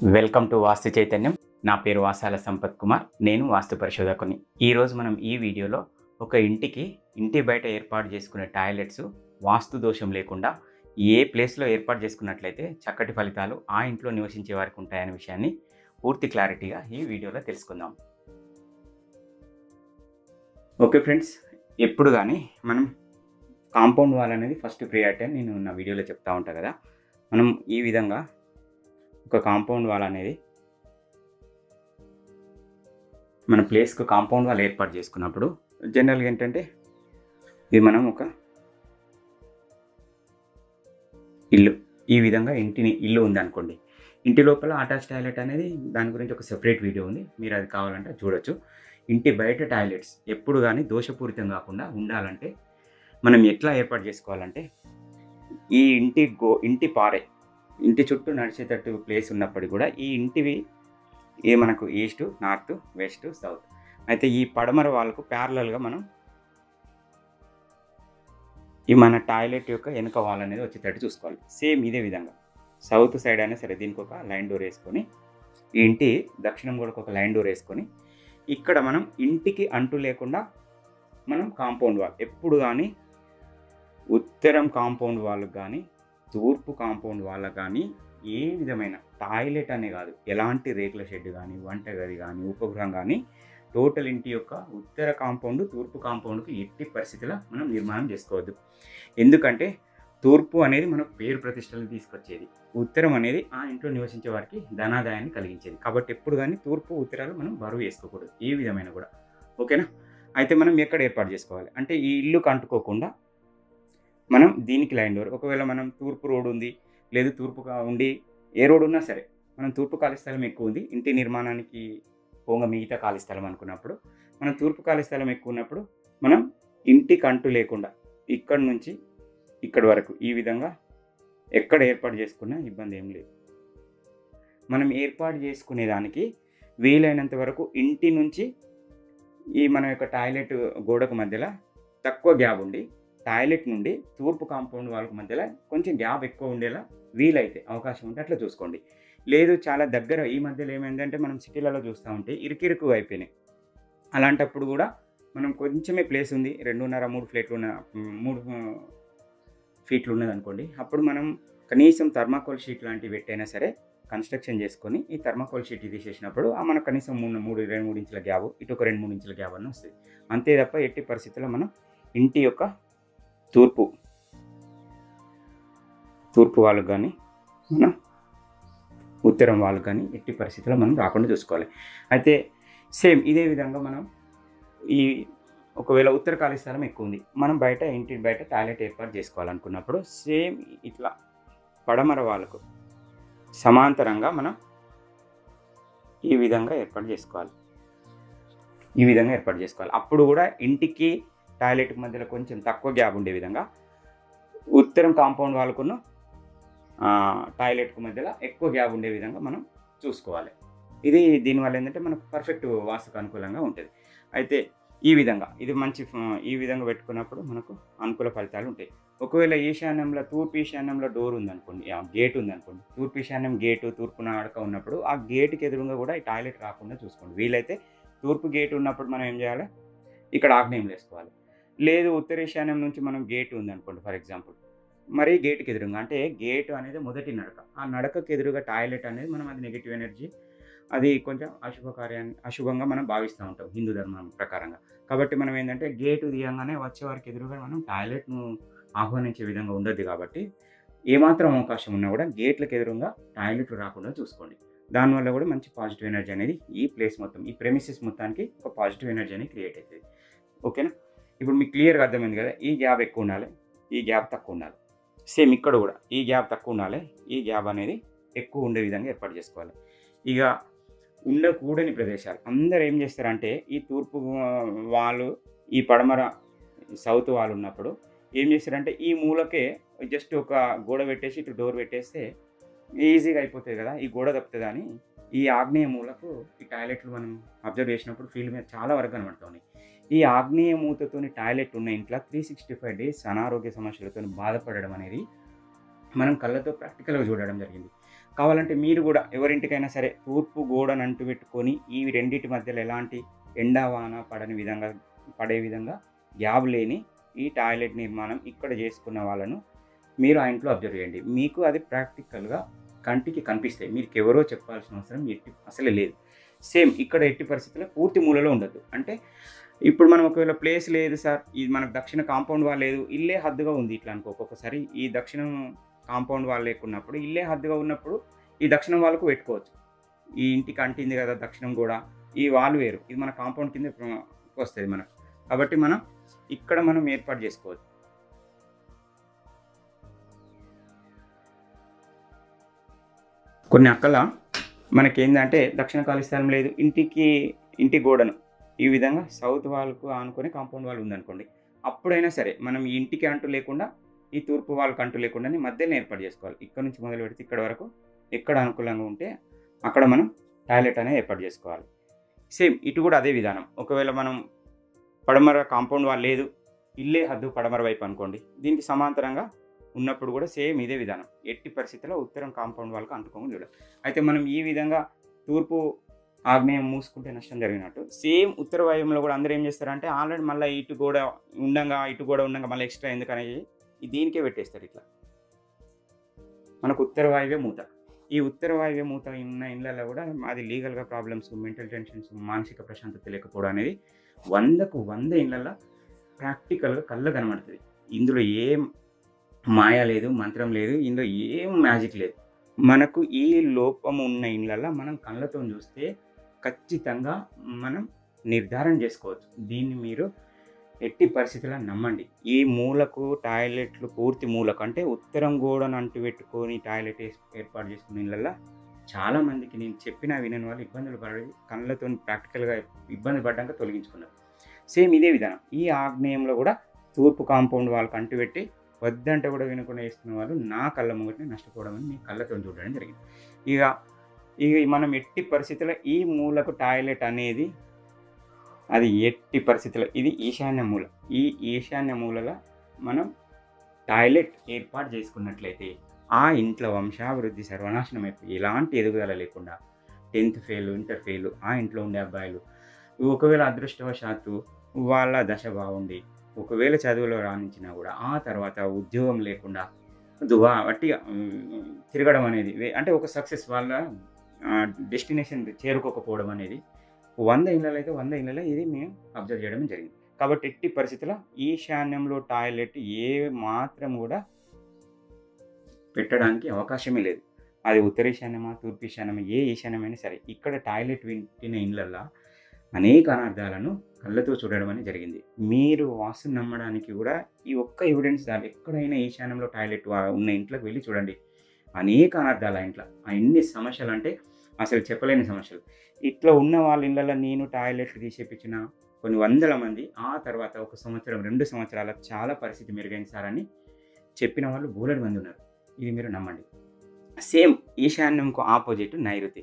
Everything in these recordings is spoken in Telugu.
వెల్కమ్ టు వాస్తు చైతన్యం. నా పేరు వాసాల సంపత్ కుమార్. నేను వాస్తు పరిశోధకుని. ఈరోజు మనం ఈ వీడియోలో ఒక ఇంటి బయట ఏర్పాటు చేసుకునే టాయిలెట్స్ వాస్తు దోషం లేకుండా ఏ ప్లేస్లో ఏర్పాటు చేసుకున్నట్లయితే చక్కటి ఫలితాలు ఆ ఇంట్లో నివసించే వారికి ఉంటాయనే విషయాన్ని పూర్తి క్లారిటీగా ఈ వీడియోలో తెలుసుకుందాం. ఓకే ఫ్రెండ్స్, ఎప్పుడు కానీ మనం కాంపౌండ్ వాల్ అనేది ఫస్ట్ ప్రియారిటీ అని నేను నా వీడియోలో చెప్తా ఉంటాను కదా. మనం ఈ విధంగా ఒక కాంపౌండ్ వాల్ అనేది మన ప్లేస్కు కాంపౌండ్ వాల్ ఏర్పాటు చేసుకున్నప్పుడు జనరల్గా ఏంటంటే ఇది మనం ఒక ఇల్లు, ఈ విధంగా ఇల్లు ఉంది అనుకోండి. ఇంటి లోపల అటాచ్ టాయిలెట్ అనేది దాని గురించి ఒక సెపరేట్ వీడియో ఉంది, మీరు అది కావాలంటే చూడొచ్చు. ఇంటి బయట టాయిలెట్స్ ఎప్పుడు కానీ దోషపూరితం కాకుండా ఉండాలంటే మనం ఎట్లా ఏర్పాటు చేసుకోవాలంటే, ఈ ఇంటి పారే ఇంటి చుట్టూ నడిచేటట్టు ప్లేస్ ఉన్నప్పటికీ కూడా ఈ ఇంటివి మనకు ఈస్ట్, నార్త్, వెస్ట్, సౌత్ అయితే ఈ పడమర వాళ్ళకు ప్యారలల్గా మనం ఈ మన టాయిలెట్ యొక్క వెనుక వాల్ అనేది వచ్చేటట్టు చూసుకోవాలి. సేమ్ ఇదే విధంగా సౌత్ సైడ్ అయినా సరే దీనికి ఒక లైన్ డోర్ వేసుకొని, ఈ ఇంటి దక్షిణం కూడా ఒక లైన్ డోర్ వేసుకొని, ఇక్కడ మనం ఇంటికి అంటు లేకుండా మనం కాంపౌండ్ వాల్ ఎప్పుడు కానీ ఉత్తరం కాంపౌండ్ వాళ్ళకు కానీ తూర్పు కాంపౌండ్ వాళ్ళకు కానీ ఏ విధమైన టాయిలెట్ అనే కాదు, ఎలాంటి రేకుల షెడ్ కానీ వంటగది కానీ ఉపగృహం కానీ టోటల్ ఇంటి యొక్క ఉత్తర కాంపౌండ్ తూర్పు కాంపౌండ్కి ఎట్టి పరిస్థితిలో మనం నిర్మాణం చేసుకోవద్దు. ఎందుకంటే తూర్పు అనేది మనకు పేరు ప్రతిష్టలను తీసుకొచ్చేది, ఉత్తరం అనేది ఆ ఇంట్లో నివసించే వారికి ధనాదాయాన్ని కలిగించేది. కాబట్టి ఎప్పుడు కానీ తూర్పు ఉత్తరాలు మనం బరువు వేసుకోకూడదు ఏ విధమైన కూడా. ఓకేనా? అయితే మనం ఎక్కడ ఏర్పాటు చేసుకోవాలి అంటే ఈ ఇల్లుకు అంటుకోకుండా మనం దీనికి లైన్ డోర్, ఒకవేళ మనం తూర్పు రోడ్ ఉంది లేదు తూర్పుగా ఉండి ఏ రోడ్ ఉన్నా సరే మనం తూర్పు ఖాళీ స్థలం ఎక్కువ ఉంది ఇంటి నిర్మాణానికి పోగా మిగతా ఖాళీ స్థలం అనుకున్నప్పుడు, మనం తూర్పు ఖాళీ స్థలం ఎక్కువ ఉన్నప్పుడు మనం ఇంటికి అంటు లేకుండా ఇక్కడ నుంచి ఇక్కడి వరకు ఈ విధంగా ఎక్కడ ఏర్పాటు చేసుకున్నా ఇబ్బంది ఏం లేదు. మనం ఏర్పాటు చేసుకునే దానికి వీలైనంత వరకు ఇంటి నుంచి ఈ మన యొక్క టాయిలెట్ గోడకు మధ్యలో తక్కువ గ్యాప్ ఉండి, టాయిలెట్ నుండి తూర్పు కాంపౌండ్ వాళ్ళకి మధ్యలో కొంచెం గ్యాప్ ఎక్కువ ఉండేలా వీలైతే అవకాశం ఉంటే అట్లా చూసుకోండి. లేదు చాలా దగ్గర ఈ మధ్యలో ఏమైందంటే మనం సిటీలలో చూస్తూ ఉంటే ఇరుకిరుకు అయిపోయినాయి. అలాంటప్పుడు కూడా మనం కొంచెమే ప్లేస్ ఉంది, 2.5-3 ఫీట్లు ఉన్నది అనుకోండి, అప్పుడు మనం కనీసం థర్మాకోల్ షీట్ లాంటివి పెట్టైనా సరే కన్స్ట్రక్షన్ చేసుకొని ఈ థర్మాకోల్ షీట్ తీసేసినప్పుడు మనకు కనీసం 2-3 ఇంచుల గ్యాప్, ఇటు ఒక 2-3 ఇంచుల గ్యాప్ అని వస్తుంది. అంతే తప్ప ఎట్టి పరిస్థితుల్లో మనం ఇంటి యొక్క తూర్పు వాళ్ళకు కానీ మన ఉత్తరం వాళ్ళకు కానీ ఎట్టి పరిస్థితుల్లో మనం రాకుండా చూసుకోవాలి. అయితే సేమ్ ఇదే విధంగా మనం ఈ ఒకవేళ ఉత్తర ఖాళీ స్థలం ఎక్కువ ఉంది, మనం ఇంటి బయట టాయిలెట్ ఏర్పాటు చేసుకోవాలనుకున్నప్పుడు సేమ్ ఇట్లా పడమర వాళ్ళకు సమాంతరంగా మనం ఈ విధంగా ఏర్పాటు చేసుకోవాలి. అప్పుడు కూడా ఇంటికి టాయిలెట్కి మధ్యలో కొంచెం తక్కువ గ్యాప్ ఉండే విధంగా ఉత్తరం కాంపౌండ్ వాళ్ళకున్న టాయిలెట్కు మధ్యలో ఎక్కువ గ్యాప్ ఉండే విధంగా మనం చూసుకోవాలి. దీనివల్ల ఏంటంటే మనకు పర్ఫెక్ట్ వాస్తుకు అనుకూలంగా ఉంటుంది. అయితే ఈ విధంగా పెట్టుకున్నప్పుడు మనకు అనుకూల ఫలితాలు ఉంటాయి. ఒకవేళ తూర్పు ఈశాన్యంలో డోర్ ఉందనుకోండి, గేట్ ఉందనుకోండి, తూర్పు ఈశాన్యం గేటు తూర్పున అడక ఉన్నప్పుడు ఆ గేటుకి ఎదురుగా కూడా ఈ టాయిలెట్ రాకుండా చూసుకోండి. వీలైతే తూర్పు గేటు ఉన్నప్పుడు మనం ఏం చేయాలి, ఇక్కడ ఆగ్నేయం వేసుకోవాలి. లేదు ఉత్తర ఈశాన్యం నుంచి మనం గేటు ఉందనుకోండి ఫర్ ఎగ్జాంపుల్, మరి గేటుకి ఎదురుగా అంటే గేటు అనేది మొదటి నడక, ఆ నడకకు ఎదురుగా టాయిలెట్ అనేది మనం అది నెగిటివ్ ఎనర్జీ, అది కొంచెం అశుభంగా మనం భావిస్తూ ఉంటాం హిందూ ధర్మం ప్రకారంగా. కాబట్టి మనం ఏంటంటే గేటు తీయంగానే వచ్చేవారికి ఎదురుగా మనం టాయిలెట్ను ఆహ్వానించే విధంగా ఉండదు. కాబట్టి ఏమాత్రం అవకాశం ఉన్నా కూడా గేట్లకు ఎదురుగా టాయిలెట్లు రాకుండా చూసుకోండి. దానివల్ల కూడా మంచి పాజిటివ్ ఎనర్జీ అనేది ఈ ప్లేస్ మొత్తం, ఈ ప్రెమిసెస్ మొత్తానికి ఒక పాజిటివ్ ఎనర్జీ అనేది క్రియేట్ అవుతుంది. ఓకేనా? ఇప్పుడు మీకు క్లియర్గా అర్థమైంది కదా, ఈ గ్యాప్ ఎక్కువ ఉండాలి, ఈ గ్యాప్ తక్కువ ఉండాలి. సేమ్ ఇక్కడ కూడా ఈ గ్యాప్ తక్కువ ఉండాలి, ఈ గ్యాప్ అనేది ఎక్కువ ఉండే విధంగా ఏర్పాటు చేసుకోవాలి. ఇక ఉండకూడని ప్రదేశాలు అందరూ ఏం చేస్తారంటే ఈ తూర్పు వాళ్ళు ఈ పడమర సౌత్ వాళ్ళు ఉన్నప్పుడు ఏం చేస్తారంటే ఈ మూలకే జస్ట్ ఒక గోడ పెట్టేసి ఇటు డోర్ పెట్టేస్తే ఈజీగా అయిపోతుంది కదా, ఈ గోడ తప్పుతుంది అని ఈ ఆగ్నేయ మూలకు ఈ టాయిలెట్లు మనం అబ్జర్వ్ చేసినప్పుడు ఫీల్డ్ మీద చాలా వరకు కనబడుతుంది. ఈ ఆగ్నేయ మూతతోని టాయిలెట్ ఉన్న ఇంట్లో 365 డేస్ అనారోగ్య సమస్యలతో బాధపడడం అనేది మనం కళ్ళతో ప్రాక్టికల్గా చూడడం జరిగింది. కావాలంటే మీరు కూడా ఎవరింటికైనా సరే తూర్పు గోడను అంటుపెట్టుకొని ఈ రెండిటి మధ్యలో ఎలాంటి ఎండ వాన పడే విధంగా గ్యాప్ లేని ఈ టాయిలెట్ నిర్మాణం ఇక్కడ చేసుకున్న వాళ్ళను మీరు ఆ ఇంట్లో అబ్జర్వ్ చేయండి. మీకు అది ప్రాక్టికల్గా కంటికి కనిపిస్తాయి. మీకు ఎవరో చెప్పాల్సిన అవసరం అసలే లేదు. సేమ్ ఇక్కడ ఎట్టి పరిస్థితుల్లో పూర్తి మూలలో ఉండదు. అంటే ఇప్పుడు మనం ఒకవేళ ప్లేస్ లేదు సార్, ఇది మనకు దక్షిణ కాంపౌండ్ వాల్ లేదు, ఇల్లే హద్దుగా ఉంది ఇట్లా అనుకో. ఒక్కొక్కసారి ఈ దక్షిణం కాంపౌండ్ వాల్ లేకున్నప్పుడు ఇల్లే హద్దుగా ఉన్నప్పుడు ఈ దక్షిణం వాళ్ళకు పెట్టుకోవచ్చు. ఈ ఇంటికి అంటింది కదా దక్షిణం కూడా, ఈ వాల్ వేరు, ఇది మన కాంపౌండ్ కింద వస్తుంది మనకు. కాబట్టి ఇక్కడ మనం ఏర్పాటు చేసుకోవచ్చు. కొన్ని అక్కల మనకేందంటే దక్షిణ ఖాళీ స్థలం లేదు, ఇంటి గోడను ఈ విధంగా సౌత్ వాల్కు ఆనుకొని కాంపౌండ్ వాల్ ఉందనుకోండి, అప్పుడైనా సరే మనం ఈ ఇంటికి అంటూ లేకుండా ఈ తూర్పు వాళ్ళకి అంటూ లేకుండానే మధ్యలో ఏర్పాటు చేసుకోవాలి. ఇక్కడ నుంచి మొదలు పెడితే ఇక్కడ వరకు ఎక్కడ అనుకూలంగా ఉంటే అక్కడ మనం టాయిలెట్ అనేది ఏర్పాటు చేసుకోవాలి. సేమ్ ఇటు కూడా అదే విధానం. ఒకవేళ మనం పడమర కాంపౌండ్ వాల్ లేదు, ఇల్లే హద్దు పడమర వైపు అనుకోండి, దీనికి సమాంతరంగా ఉన్నప్పుడు కూడా సేమ్ ఇదే విధానం. ఎట్టి పరిస్థితుల్లో ఉత్తరం కాంపౌండ్ వాళ్ళకి అంటుకోమని చూడాలి. అయితే మనం ఈ విధంగా తూర్పు ఆగ్నేయం మూసుకుంటే నష్టం జరిగినట్టు, సేమ్ ఉత్తర వాయువ్యంలో కూడా అందరూ ఏం చేస్తారంటే ఆల్రెడీ మళ్ళీ ఇటు గోడ ఉండగా మళ్ళీ ఎక్స్ట్రా ఎందుకనేది దీనికే పెట్టేస్తారు. ఇట్లా మనకు ఉత్తర వాయువ్య మూత, ఈ ఉత్తర వాయువ్య మూత ఉన్న ఇళ్ళల్లో కూడా అది లీగల్గా ప్రాబ్లమ్స్, మెంటల్ టెన్షన్స్, మానసిక ప్రశాంతత లేకపోవడం అనేది 100కు 100 ఇళ్ళల్లో ప్రాక్టికల్గా కళ్ళ కనబడుతుంది. ఇందులో ఏం మాయ లేదు, మంత్రం లేదు, ఇందులో ఏం మ్యాజిక్ లేదు. మనకు ఈ లోపం ఉన్న ఇళ్ళల్లో మనం కళ్ళతో చూస్తే ఖచ్చితంగా మనం నిర్ధారణ చేసుకోవచ్చు. దీన్ని మీరు ఎట్టి పరిస్థితుల్లో నమ్మండి. ఈ మూలకు టాయిలెట్లు పూర్తి మూలకు అంటే ఉత్తరం గోడను అంటుపెట్టుకొని టాయిలెట్ ఏర్పాటు చేసుకున్న ఇళ్ళల్లో చాలామందికి నేను చెప్పినా వినని వాళ్ళు ఇబ్బందులు పడి కళ్ళతో ప్రాక్టికల్గా ఇబ్బంది పడ్డాక తొలగించుకున్నారు. సేమ్ ఇదే విధానం ఈ ఆగ్నేయంలో కూడా తూర్పు కాంపౌండ్ వాళ్ళకి అంటుపెట్టి వద్దంటే కూడా వినకుండా వేసుకున్న వాళ్ళు నా కళ్ళ ముంగటిని నష్టపోవడం అని మీ కళ్ళతో చూడడం జరిగింది. ఇక మనం ఎట్టి పరిస్థితుల్లో ఈ మూలకు టాయిలెట్ అనేది అది ఎట్టి పరిస్థితుల్లో ఇది ఈశాన్య మూల. ఈ ఈశాన్య మూలలో మనం టాయిలెట్ ఏర్పాటు చేసుకున్నట్లయితే ఆ ఇంట్లో వంశాభివృద్ధి సర్వనాశనం అయిపోయి ఎలాంటి ఎదుగుదల లేకుండా 10th ఫెయిల్, ఇంటర్ ఫెయిల్ ఆ ఇంట్లో ఉండే అబ్బాయిలు ఒకవేళ అదృష్టవశాత్తు వాళ్ళ దశ బాగుండి ఒకవేళ చదువులో రాణించినా కూడా ఆ తర్వాత ఉద్యోగం లేకుండా వట్టిగా తిరగడం అనేది, అంటే ఒక సక్సెస్ వాళ్ళ డెస్టినేషన్ చేరుకోకపోవడం అనేది 100 ఇళ్ళలో అయితే 100 ఇళ్ళలో ఇది మేము అబ్జర్వ్ చేయడం జరిగింది. కాబట్టి ఎట్టి పరిస్థితుల్లో ఈశాన్యంలో టాయిలెట్ ఏ మాత్రం కూడా పెట్టడానికి అవకాశమే లేదు. అది ఉత్తర ఈశాన్యమా, తూర్పు ఈశాన్యమా, ఏ ఈశాన్యమైనా సరే ఇక్కడ టాయిలెట్ వింటిన ఇళ్ళల్లో అనేక అనార్థాలను కళ్ళతో చూడడం అనేది జరిగింది. మీరు వాస్తుని నమ్మడానికి కూడా ఈ ఒక్క ఎవిడెన్స్ చాలు. ఎక్కడైనా ఈశాన్యంలో టాయిలెట్ ఉన్న ఇంట్లోకి వెళ్ళి చూడండి, అనేక అనార్థాలు ఆ ఇంట్లో. ఎన్ని సమస్యలు అంటే అసలు చెప్పలేని సమస్యలు. ఇట్లా ఉన్న వాళ్ళ ఇళ్ళల్లో నేను టాయిలెట్లు తీసేపించిన కొన్ని వందల మంది ఆ తర్వాత 1 సంవత్సరం 2 సంవత్సరాల చాలా పరిస్థితి మెరుగైంది సార్ అని చెప్పిన వాళ్ళు బోలెడు మంది ఉన్నారు. ఇది మీరు నమ్మండి. సేమ్ ఈశాన్యంకు ఆపోజిట్ నైరుతి.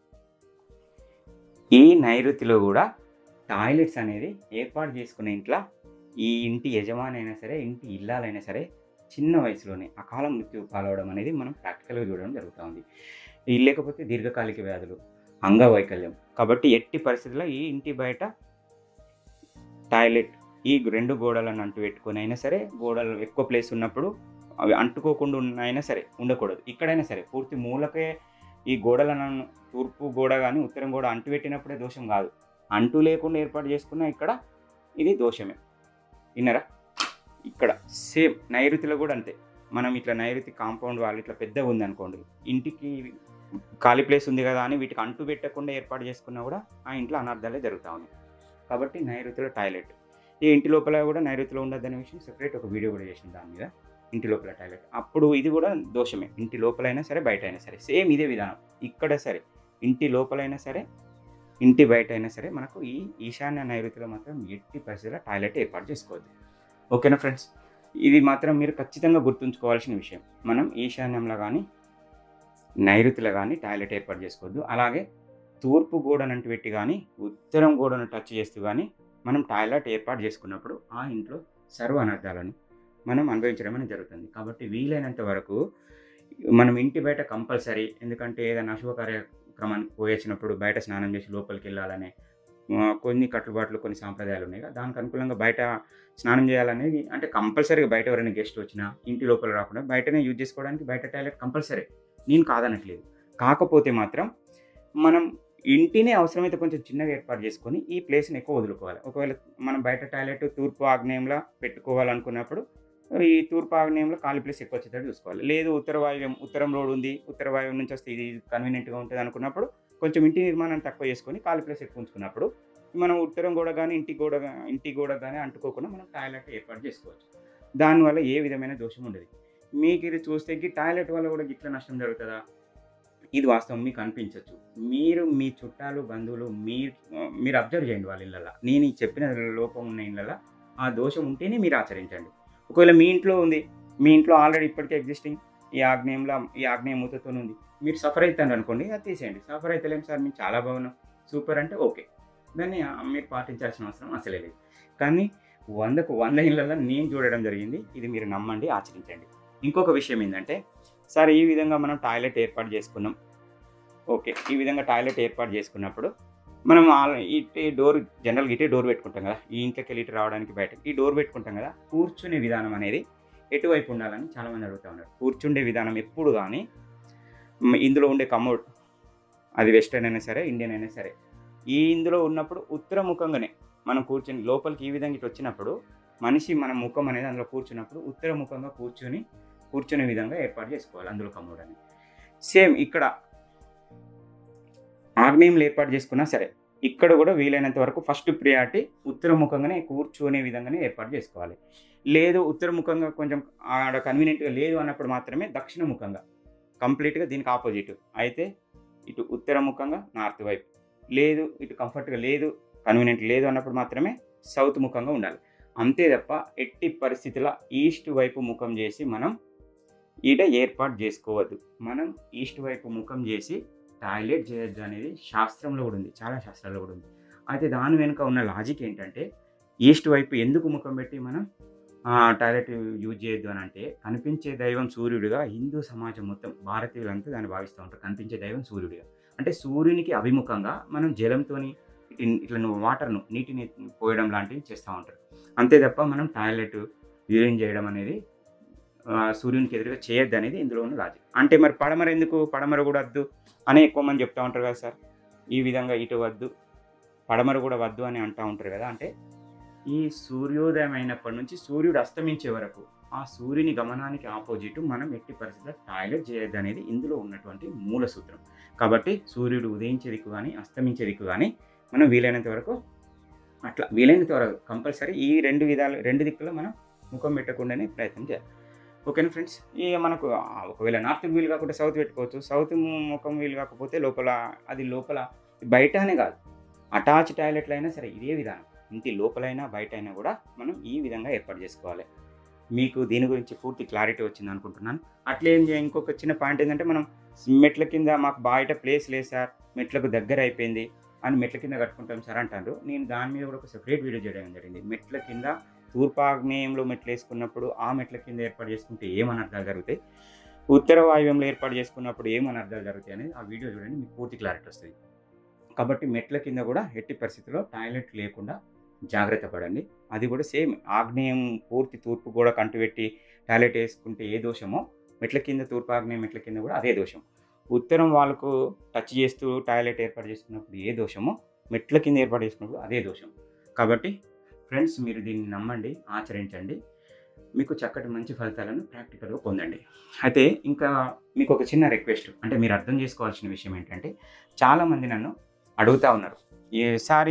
ఈ నైరుతిలో కూడా టాయిలెట్స్ అనేది ఏర్పాటు చేసుకునే ఇంట్లో ఈ ఇంటి యజమాని అయినా సరే, ఇంటి ఇల్లాలైనా సరే చిన్న వయసులోనే అకాల మృత్యు పాలవడం అనేది మనం ప్రాక్టికల్గా చూడడం జరుగుతూ ఉంది. లేకపోతే దీర్ఘకాలిక వ్యాధులు, అంగవైకల్యం. కాబట్టి ఎట్టి పరిస్థితుల్లో ఈ ఇంటి బయట టాయిలెట్ ఈ 2 గోడలను అంటు పెట్టుకొని అయినా సరే, గోడలు ఎక్కువ ప్లేస్ ఉన్నప్పుడు అవి అంటుకోకుండా అయినా సరే ఉండకూడదు. ఇక్కడైనా సరే పూర్తి మూలకే ఈ గోడలను తూర్పు గోడ కానీ ఉత్తరం గోడ అంటు పెట్టినప్పుడే దోషం కాదు, అంటు లేకుండా ఏర్పాటు చేసుకున్న ఇక్కడ ఇది దోషమే. విన్నారా? ఇక్కడ సేమ్ నైరుతిలో కూడా అంతే. మనం ఇట్లా నైరుతి కాంపౌండ్ వాళ్ళు ఇట్లా పెద్దగా ఉంది అనుకోండి, ఇంటికి ఖాళీ ప్లేస్ ఉంది కదా అని వీటికి అంటు పెట్టకుండా ఏర్పాటు చేసుకున్నా కూడా ఆ ఇంట్లో అనార్థాలే జరుగుతూ ఉన్నాయి. కాబట్టి నైరుతిలో టాయిలెట్, ఈ ఇంటి లోపల కూడా నైరుతిలో ఉండద్దనే విషయం సెపరేట్ ఒక వీడియో కూడా చేసిన దాని మీద. ఇంటి లోపల టాయిలెట్ అప్పుడు ఇది కూడా దోషమే. ఇంటి లోపలైనా సరే బయట అయినా సరే సేమ్ ఇదే విధానం. ఇక్కడ సరే ఇంటి లోపలైనా సరే ఇంటి బయట అయినా సరే మనకు ఈ ఈశాన్య నైరుతిలో మాత్రం ఎట్టి పరిస్థితుల్లో టాయిలెట్ ఏర్పాటు చేసుకోవద్దు. ఓకేనా ఫ్రెండ్స్? ఇది మాత్రం మీరు ఖచ్చితంగా గుర్తుంచుకోవాల్సిన విషయం. మనం ఈశాన్యంలో కానీ నైరుతిలో కానీ టాయిలెట్ ఏర్పాటు చేసుకోవద్దు. అలాగే తూర్పు గోడనంటు పెట్టి కానీ ఉత్తరం గోడను టచ్ చేస్తూ కానీ మనం టాయిలెట్ ఏర్పాటు చేసుకున్నప్పుడు ఆ ఇంట్లో సర్వ అనర్థాలను మనం అనుభవించడం అనేది జరుగుతుంది. కాబట్టి వీలైనంత వరకు మనం ఇంటి బయట కంపల్సరీ, ఎందుకంటే ఏదైనా అశుభ కార్యక్రమానికి పోయొచ్చినప్పుడు బయట స్నానం చేసి లోపలికెళ్ళాలనే కొన్ని కట్టుబాట్లు, కొన్ని సాంప్రదాయాలు ఉన్నాయి కదా! దానికి అనుకూలంగా బయట స్నానం చేయాలనేది అంటే కంపల్సరీగా బయట ఎవరైనా గెస్ట్ వచ్చినా ఇంటి లోపల రాకుండా బయటనే యూజ్ చేసుకోవడానికి బయట టాయిలెట్ కంపల్సరీ. నేను కాదనట్లేదు. కాకపోతే మాత్రం మనం ఇంటిని అవసరమైతే కొంచెం చిన్నగా ఏర్పాటు చేసుకొని ఈ ప్లేస్‌ని ఎక్కువ వదులుకోవాలి. ఒకవేళ మనం బయట టాయిలెట్ తూర్పు ఆగ్నేయంలా పెట్టుకోవాలనుకున్నప్పుడు ఈ తూర్పు ఆగ్నేయంలో ఖాళీ ప్లేస్ ఎక్కువ వచ్చేటట్టు చూసుకోవాలి. లేదు ఉత్తర వాయువ్యం, ఉత్తరం రోడ్ ఉంది, ఉత్తర వాయువ్యం నుంచి వస్తే ఇది కన్వీనియంట్‌గా ఉంటది అనుకున్నప్పుడు కొంచెం ఇంటి నిర్మాణాన్ని తక్కువ చేసుకొని ఖాళీ ప్లేస్ ఎక్కువ ఉంచుకున్నప్పుడు మనం ఉత్తరం గోడ గాని, ఇంటి గోడ గాని అంటుకోకుండా మనం టాయిలెట్ ఏర్పాటు చేసుకోవచ్చు. దానివల్ల ఏ విధమైన దోషం ఉండదు. మీకు ఇది చూస్తే టాయిలెట్ వల్ల కూడా గిట్ల నష్టం జరుగుతదా? ఇది వాస్తవం మీకు అనిపించొచ్చు. మీరు మీ చుట్టాలు, బంధువులు మీరు అబ్జర్వ్ చేయండి వాళ్ళ ఇళ్ళల్ల. నేను ఈ చెప్పిన లోపం ఉన్న ఇళ్ళల్ల ఆ దోషం ఉంటేనే మీరు ఆచరించండి. ఒకవేళ మీ ఇంట్లో ఉంది, మీ ఇంట్లో ఆల్రెడీ ఇప్పటికే ఎగ్జిస్టింగ్ ఈ ఆగ్నేయ మూతతోని ఉంది. మీరు సఫర్ అయితారనుకోండి, అది తీసేయండి. సఫర్ అయితలేం సార్ మేము చాలా బాగున్నాం, సూపర్ అంటే ఓకే. దాన్ని మీరు పాటించాల్సిన అవసరం అసలే లేదు. కానీ 100కు 100 ఇళ్ళల్లో నేను చూడడం జరిగింది. ఇది మీరు నమ్మండి, ఆచరించండి. ఇంకొక విషయం ఏందంటే, సార్ ఈ విధంగా మనం టాయిలెట్ ఏర్పాటు చేసుకున్నాం. ఓకే. ఈ విధంగా టాయిలెట్ ఏర్పాటు చేసుకున్నప్పుడు మనం ఇటే డోర్ జనరల్‌గా ఇటే డోర్ పెట్టుకుంటాం కదా! ఈ ఇంట్లోకెళ్ళి ఇటు రావడానికి బయటకి. ఈ డోర్ పెట్టుకుంటాం కదా! కూర్చునే విధానం అనేది ఎటువైపు ఉండాలని చాలామంది అడుగుతా ఉన్నారు. కూర్చుండే విధానం ఎప్పుడు గానీ ఇందులో ఉండే కమోడ్ అది వెస్టర్న్ అయినా సరే, ఇండియన్ అయినా సరే, ఇందులో ఉన్నప్పుడు ఉత్తరముఖంగానే మనం కూర్చొని లోపలికి ఈ విధంగా ఇటు వచ్చినప్పుడు మనిషి మన ముఖం అనేది అందులో కూర్చున్నప్పుడు ఉత్తరముఖంగా కూర్చునే విధంగా ఏర్పాటు చేసుకోవాలి అందులో కమోడ్ అని. సేమ్ ఇక్కడ ఆగ్నేయంలో ఏర్పాటు చేసుకున్నా సరే, ఇక్కడ కూడా వీలైనంత వరకు ఫస్ట్ ప్రియారిటీ ఉత్తరముఖంగానే కూర్చునే విధంగానే ఏర్పాటు చేసుకోవాలి. లేదు ఉత్తరముఖంగా కొంచెం ఆడ కన్వీనియంట్‌గా లేదు అన్నప్పుడు మాత్రమే దక్షిణముఖంగా కంప్లీట్‌గా దీనికి ఆపోజిట్. అయితే ఇటు ఉత్తరముఖంగా నార్త్ వైపు, లేదు ఇటు కంఫర్ట్‌గా లేదు, కన్వీనియంట్ లేదు అన్నప్పుడు మాత్రమే సౌత్ ముఖంగా ఉండాలి. అంతే తప్ప ఎట్టి పరిస్థితిలో ఈస్ట్ వైపు ముఖం చేసి మనం ఈడ ఏర్పాటు చేసుకోవద్దు. మనం ఈస్ట్ వైపు ముఖం చేసి టాయిలెట్ చేయొద్దు అనేది శాస్త్రంలో కూడా ఉంది. చాలా శాస్త్రాల్లో కూడా ఉంది. అయితే దాని వెనుక ఉన్న లాజిక్ ఏంటంటే, ఈస్ట్ వైపు ఎందుకు ముఖం పెట్టి మనం టాయిలెట్ యూజ్ చేయొద్దు అని అంటే, కనిపించే దైవం సూర్యుడిగా హిందూ సమాజం మొత్తం భారతీయులంతా దాన్ని భావిస్తూ ఉంటారు. కనిపించే దైవం సూర్యుడిగా. అంటే సూర్యునికి అభిముఖంగా మనం జలంతోని ఇట్లా నీటిని పోయడం లాంటివి చేస్తూ ఉంటారు. అంతే తప్ప మనం టాయిలెట్ యూరిన్ చేయడం అనేది సూర్యునికి ఎదురుగా చేయొద్దు అనేది ఇందులో ఉన్న లాజిక్. అంటే మరి పడమర కూడా వద్దు అని ఎక్కువ మంది చెప్తూ ఉంటారు కదా సార్. ఈ విధంగా ఇటు వద్దు, పడమర కూడా వద్దు అని అంటూ ఉంటారు కదా. అంటే ఈ సూర్యోదయం అయినప్పటి నుంచి సూర్యుడు అస్తమించే వరకు ఆ సూర్యుని గమనానికి ఆపోజిట్ మనం ఎట్టి పరిస్థితుల్లో టాయిలెట్ చేయొద్దు అనేది ఇందులో ఉన్నటువంటి మూల సూత్రం. కాబట్టి సూర్యుడు ఉదయించే దిక్కు కానీ అస్తమించే దిక్కు కానీ మనం వీలైనంత వరకు కంపల్సరీ ఈ రెండు దిక్కులో మనం ముఖం పెట్టకుండానే ప్రయత్నం చేయాలి. ఓకేనా ఫ్రెండ్స్. ఇక మనకు ఒకవేళ నార్త్కి వీలు కాకుండా సౌత్ పెట్టుకోవచ్చు. సౌత్ ముఖం వీలు కాకపోతే లోపల బయట అనే కాదు, అటాచ్ టాయిలెట్లు అయినా సరే ఇదే విధానం. ఇంటి లోపలైనా బయట అయినా కూడా మనం ఈ విధంగా ఏర్పాటు చేసుకోవాలి. మీకు దీని గురించి పూర్తి క్లారిటీ వచ్చింది అనుకుంటున్నాను. అట్లే ఇంకొక చిన్న పాయింట్ ఏంటంటే, మనం మెట్ల కింద మాకు బయట ప్లేస్ లేదు సార్, మెట్లకు దగ్గర అయిపోయింది అని మెట్ల కింద కట్టుకుంటాం సార్ అంటారు. నేను దాని మీద కూడా ఒక సెపరేట్ వీడియో చేయడం జరిగింది. మెట్ల కింద తూర్పాగ్నేయంలో మెట్లు వేసుకున్నప్పుడు ఆ మెట్ల కింద ఏర్పాటు చేసుకుంటే ఏమని అర్థాలు జరుగుతాయి, ఉత్తర వాయువ్యంలో ఏర్పాటు చేసుకున్నప్పుడు ఏమని అర్థాలు జరుగుతాయి అనేది ఆ వీడియో చూడండి, మీకు పూర్తి క్లారిటీ వస్తుంది. కాబట్టి మెట్ల కింద కూడా ఎట్టి పరిస్థితుల్లో టాయిలెట్ లేకుండా జాగ్రత్త పడండి. అది కూడా సేమ్ ఆగ్నేయం పూర్తి తూర్పు కూడా కంటుపెట్టి టాయిలెట్ వేసుకుంటే ఏ దోషమో, మెట్ల కింద తూర్పు ఆగ్నేయం మెట్ల కింద కూడా అదే దోషం. ఉత్తరం వాళ్ళకు టచ్ చేస్తూ టాయిలెట్ ఏర్పాటు చేసుకున్నప్పుడు ఏ దోషమో, మెట్ల కింద ఏర్పాటు చేసుకున్నప్పుడు అదే దోషం. కాబట్టి ఫ్రెండ్స్, మీరు దీన్ని నమ్మండి, ఆచరించండి, మీకు చక్కటి మంచి ఫలితాలను ప్రాక్టికల్గా పొందండి. అయితే ఇంకా మీకు ఒక చిన్న రిక్వెస్ట్, అంటే మీరు అర్థం చేసుకోవాల్సిన విషయం ఏంటంటే, చాలామంది నన్ను అడుగుతూ ఉన్నారు, సార్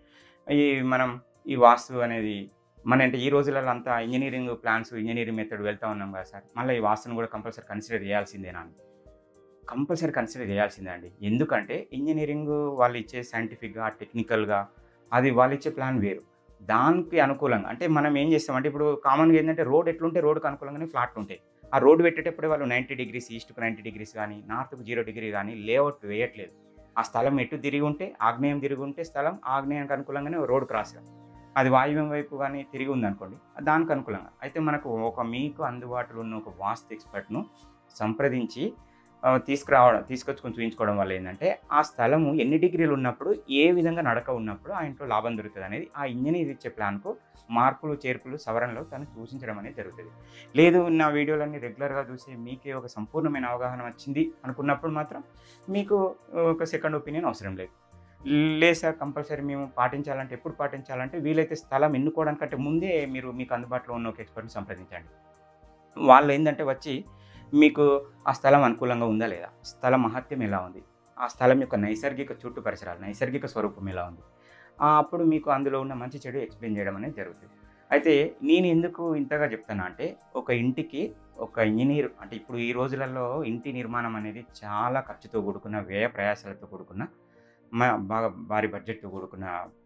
మనం ఈ వాస్తు అనేది అంటే ఈ రోజులలో అంతా ఇంజనీరింగ్ ప్లాన్స్, ఇంజనీరింగ్ మెథడ్ వెళ్తూ ఉన్నాం కదా సార్, మళ్ళీ ఈ వాస్తును కూడా కంపల్సరీ కన్సిడర్ చేయాల్సిందేనా అని. కంపల్సరీ కన్సిడర్ చేయాల్సిందే అండి. ఎందుకంటే ఇంజనీరింగ్ వాళ్ళు ఇచ్చే సైంటిఫిక్గా, టెక్నికల్గా అది వాళ్ళు ఇచ్చే ప్లాన్ వేరు. దానికి అనుకూలంగా అంటే మనం ఏం చేస్తామంటే, ఇప్పుడు కామన్గా ఏంటంటే రోడ్ ఎట్లుంటే రోడ్డుకు అనుకూలంగానే ఫ్లాట్లు ఉంటాయి. ఆ రోడ్డు పెట్టేటప్పుడు వాళ్ళు 90 డిగ్రీస్ ఈస్ట్కు 90 డిగ్రీస్ కానీ, నార్త్కు 0 డిగ్రీ కానీ లేఅవుట్ వేయట్లేదు. ఆ స్థలం ఎటు తిరిగి ఉంటే, ఆగ్నేయం తిరిగి ఉంటే స్థలం ఆగ్నేయానికి అనుకూలంగానే రోడ్ క్రాస్గా అది వాయువ్యం వైపు కానీ తిరిగి ఉందనుకోండి, దానికి అనుకూలంగా. అయితే మనకు మీకు అందుబాటులో ఉన్న ఒక వాస్తు ఎక్స్పర్ట్‌ను సంప్రదించి తీసుకొచ్చుకొని చూయించుకోవడం వల్ల ఏందంటే, ఆ స్థలము ఎన్ని డిగ్రీలు ఉన్నప్పుడు, ఏ విధంగా నడక ఉన్నప్పుడు ఆ ఇంట్లో లాభం దొరుకుతదనేది ఆ ఇంజినీర్ ఇచ్చే ప్లాన్‌కు మార్పులు, చేర్పులు, సవరణలు తను సూచించడం అనేది జరుగుతది. లేదు నా వీడియోలన్నీ రెగ్యులర్‌గా చూసి మీకే ఒక సంపూర్ణమైన అవగాహన వచ్చింది అనుకున్నప్పుడు మాత్రం మీకు ఒక సెకండ్ ఒపీనియన్ అవసరం లేదు. లేదు సార్ కంపల్సరీ మేము పాటించాలంటే ఎప్పుడు పాటించాలంటే వీలైతే స్థలం ఎన్నుకోవడానికంటే ముందే మీకు అందుబాటులో ఉన్న ఒక ఎక్స్పర్ట్‌ని సంప్రదించండి. వాళ్ళేందంటే వచ్చి మీకు ఆ స్థలం అనుకూలంగా ఉందా లేదా? స్థల మహత్యం ఎలా ఉంది? ఆ స్థలం యొక్క నైసర్గిక చుట్టూ పరిసరాలు, నైసర్గిక స్వరూపం ఎలా ఉంది? అప్పుడు మీకు అందులో ఉన్న మంచి చెడు ఎక్స్‌ప్లెయిన్ చేయడం అనేది జరుగుతుంది. అయితే నేను ఎందుకు ఇంతగా చెప్తున్నా అంటే, ఒక ఇంటికి ఒక ఇంజినీర్ అంటే ఇప్పుడు ఈ రోజులలో ఇంటి నిర్మాణం అనేది చాలా ఖర్చుతో కూడుకున్న, వ్యయ ప్రయాసాలతో కూడుకున్న, బాగా భారీ బడ్జెట్‌తో కూడుకున్న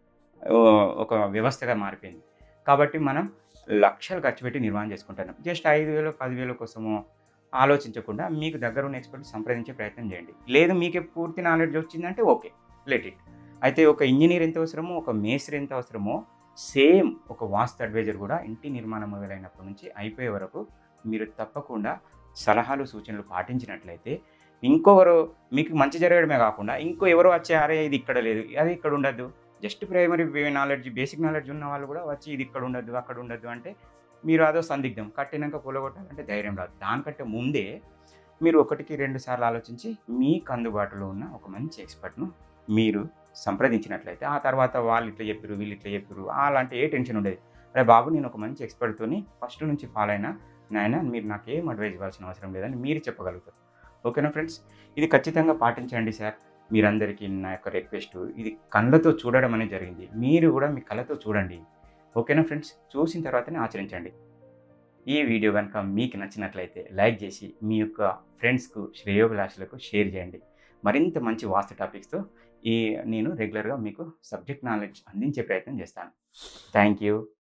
ఒక వ్యవస్థగా మారిపోయింది. కాబట్టి మనం లక్షలు ఖర్చు పెట్టి నిర్మాణం చేసుకుంటున్నాం. జస్ట్ 5,000, 10,000 కోసమో ఆలోచించకుండా మీకు దగ్గరున్న ఎక్స్పర్ట్‌ని సంప్రదించే ప్రయత్నం చేయండి. లేదు మీకే పూర్తి నాలెడ్జ్ వచ్చిందంటే ఓకే. Let it. అయితే ఒక ఇంజినీర్ ఎంత అవసరమో, ఒక మేస్త్రి ఎంత అవసరమో, సేమ్ ఒక వాస్తు అడ్వైజర్ కూడా ఇంటి నిర్మాణం మొదలైనప్పటి నుంచి అయిపోయే వరకు మీరు తప్పకుండా సలహాలు, సూచనలు పాటించినట్లయితే మీకు మంచి జరగడమే కాకుండా ఇంకో ఎవరో వచ్చి అరే ఇది ఇక్కడ లేదు, అది ఇక్కడ ఉండద్దు. Just primary knowledge, basic knowledge ఉన్న వాళ్ళు కూడా వచ్చి ఇది ఇక్కడ ఉండద్దు, అక్కడ ఉండద్దు అంటే మీరు అదో సందిగ్ధం. కట్టినాక కూలగొట్టాలంటే ధైర్యం రాదు. దానికంటే ముందే మీరు 1కి 2 సార్లు ఆలోచించి మీకు అందుబాటులో ఉన్న ఒక మంచి ఎక్స్పర్ట్‌ను మీరు సంప్రదించినట్లయితే, ఆ తర్వాత వాళ్ళు ఇట్లా చెప్పిర్రు, వీళ్ళు ఇట్లా చెప్పిర్రు అలాంటి ఏ టెన్షన్ ఉండేది. అరే బాబు నేను ఒక మంచి ఎక్స్పర్ట్‌తోని ఫస్ట్ నుంచి ఫాలో అయినా, నాయనా మీరు నాకేం అడ్వైస్ ఇవ్వాల్సిన అవసరం లేదని మీరు చెప్పగలుగుతారు. ఓకేనా ఫ్రెండ్స్? ఇది ఖచ్చితంగా పాటించండి సార్. మీరందరికీ నా యొక్క రిక్వెస్టు. ఇది కళ్ళతో చూడడం అనేది జరిగింది. మీరు కూడా మీ కళ్ళతో చూడండి. ఓకేనా ఫ్రెండ్స్? చూసిన తర్వాతనే ఆచరించండి. ఈ వీడియో గనుక మీకు నచ్చినట్లయితే లైక్ చేసి మీ యొక్క ఫ్రెండ్స్‌కు, శ్రేయోభిలాషులకు షేర్ చేయండి. మరింత మంచి వాస్తు టాపిక్స్‌తో నేను రెగ్యులర్‌గా మీకు సబ్జెక్ట్ నాలెడ్జ్ అందించే ప్రయత్నం చేస్తాను. Thank you.